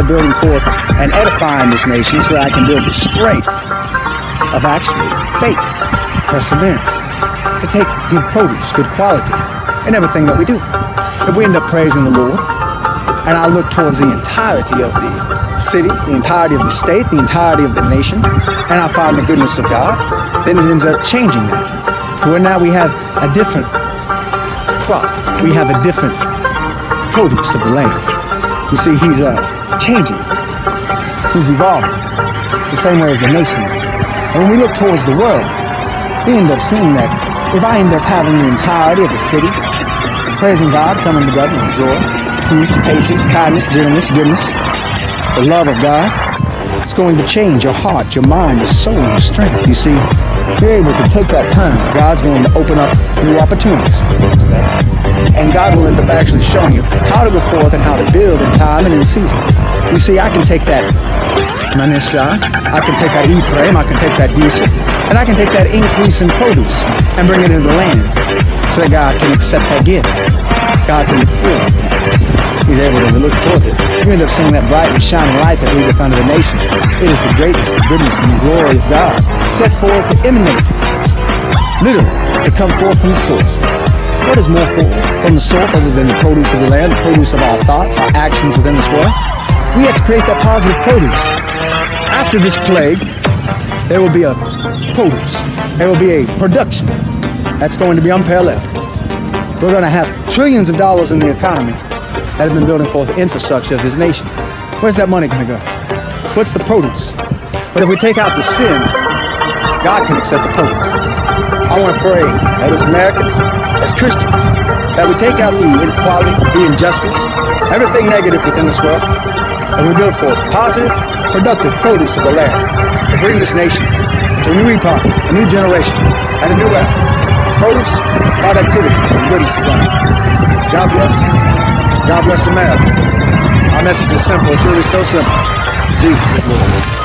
of building forth and edifying this nation so that I can build the strength of actually faith, perseverance, to take good produce, good quality in everything that we do. If we end up praising the Lord, and I look towards the entirety of the city, the entirety of the state, the entirety of the nation, and I find the goodness of God, then it ends up changing that. Where now we have a different crop. We have a different produce of the land. You see, he's changing. He's evolving. The same way as the nation is. And when we look towards the world, we end up seeing that if I end up having the entirety of the city praising God, coming together in joy, peace, patience, kindness, gentleness, goodness, the love of God, it's going to change your heart, your mind, your soul, and your strength. You see, you're able to take that time. God's going to open up new opportunities. And God will end up actually showing you how to go forth and how to build in time and in season. You see, I can take that Manisha, I can take that Ephraim, I can take that Yusuf, and I can take that increase in produce and bring it into the land so that God can accept that gift. God can look through it. He's able to look towards it. You end up seeing that bright and shining light that leadeth unto the nations. It is the greatness, the goodness, and the glory of God set forth to emanate, literally, to come forth from the source. What is more from the source other than the produce of the land, the produce of our thoughts, our actions within this world? We have to create that positive produce. After this plague, there will be a produce. There will be a production that's going to be unparalleled. We're going to have trillions of dollars in the economy that have been building forth the infrastructure of this nation. Where's that money going to go? What's the produce? But if we take out the sin, God can accept the produce. I want to pray that as Americans, as Christians, that we take out the inequality, the injustice, everything negative within this world, and we build forth positive, productive produce of the land to bring this nation to a new epoch, a new generation, and a new era. Produce, productivity, and goodness of God. God bless. God bless America. Our message is simple. It's really so simple. Jesus is Lord.